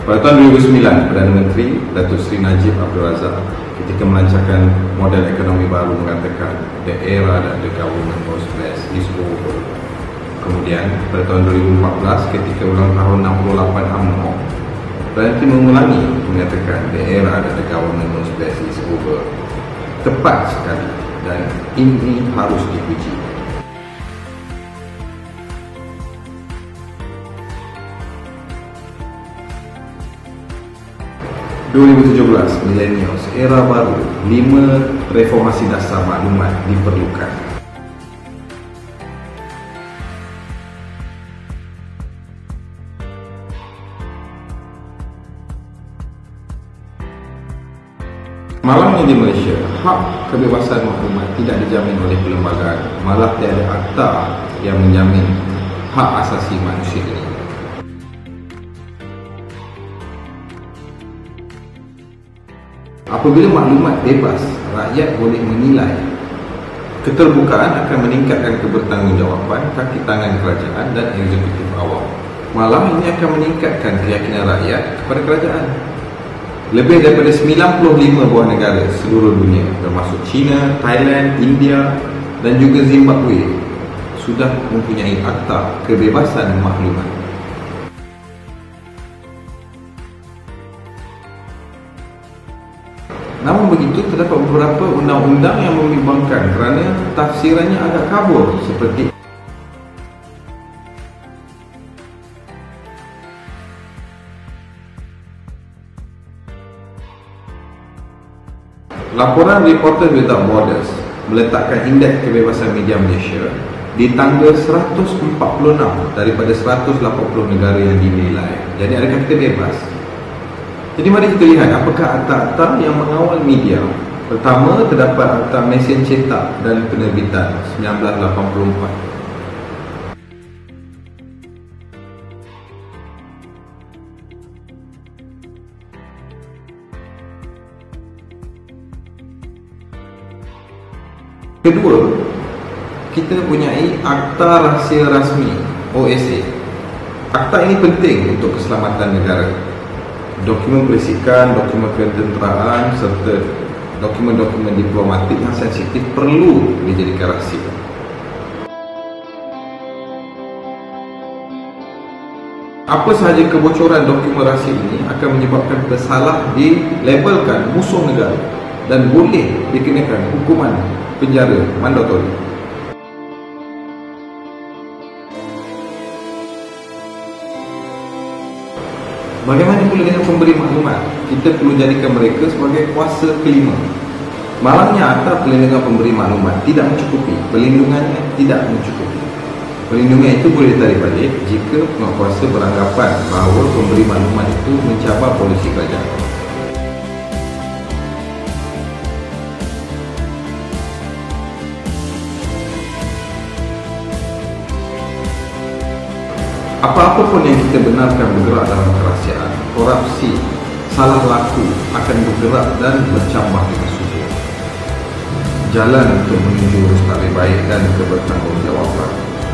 Pada tahun 2009, Perdana Menteri Datuk Seri Najib Abdul Razak ketika melancarkan model ekonomi baru mengatakan the era that the government knows best is over. Kemudian pada tahun 2014 ketika ulang tahun 68 UMNO, Perdana Menteri mengulangi mengatakan the era that the government knows best is over. Tepat sekali dan ini harus dipuji. 2017, millennials, era baru, 5 reformasi dasar maklumat diperlukan. Malangnya di Malaysia, hak kebebasan maklumat tidak dijamin oleh perlembagaan, malah tiada akta yang menjamin hak asasi manusia ini. Apabila maklumat bebas, rakyat boleh menilai. Keterbukaan akan meningkatkan kebertanggungjawaban kaki tangan kerajaan dan eksekutif awam. Malah ini akan meningkatkan keyakinan rakyat kepada kerajaan. Lebih daripada 95 buah negara seluruh dunia, termasuk China, Thailand, India dan juga Zimbabwe, sudah mempunyai akta kebebasan maklumat. Namun begitu, terdapat beberapa undang-undang yang membimbangkan kerana tafsirannya agak kabur, seperti laporan Reporters Without Borders meletakkan indeks kebebasan media Malaysia di tangga 146 daripada 180 negara yang dinilai. Jadi adakah kita bebas? Jadi mari kita lihat apakah akta-akta yang mengawal media. Pertama, terdapat Akta Mesin Cetak dan Penerbitan 1984. Kedua, kita punyai Akta Rahsia Rasmi OSA. Akta ini penting untuk keselamatan negara. Dokumen perisikan, dokumen ketenteraan serta dokumen-dokumen diplomatik yang sensitif perlu dijadikan rahsia. Apa sahaja kebocoran dokumen rahsia ini akan menyebabkan pesalah dilabelkan musuh negara dan boleh dikenakan hukuman penjara mandatori. Bagaimana pula dengan pemberi maklumat? Kita perlu jadikan mereka sebagai kuasa kelima. Malangnya akta perlindungan pemberi maklumat tidak mencukupi. Perlindungannya tidak mencukupi. Perlindungan itu boleh ditarik balik jika penguasa beranggapan bahawa pemberi maklumat itu mencabar polisi kerajaan. Apa-apa pun yang kita benarkan bergerak dalam kerahsiaan, korupsi, salah laku akan bergerak dan bercambah dengan subur. Jalan untuk menuju urus tak lebih baik dan kebertanggungjawaban.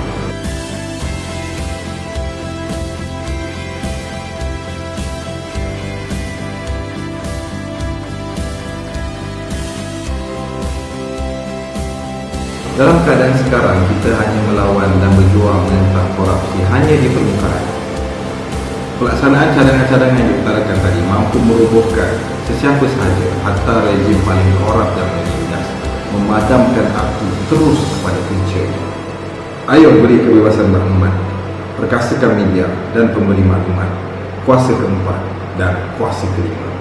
Dalam keadaan sekarang, kita hanya melawan dan berjuang menentang korupsi hanya di permukaan. Pelaksanaan cadangan-cadangan yang diutarakan tadi mampu merobohkan sesiapa sahaja, hatta rejim paling korup dan menindas, memadamkan api terus pada puncanya. Ayo beri kebebasan maklumat, perkasakan media dan pemberi maklumat, kuasa keempat dan kuasa kelima.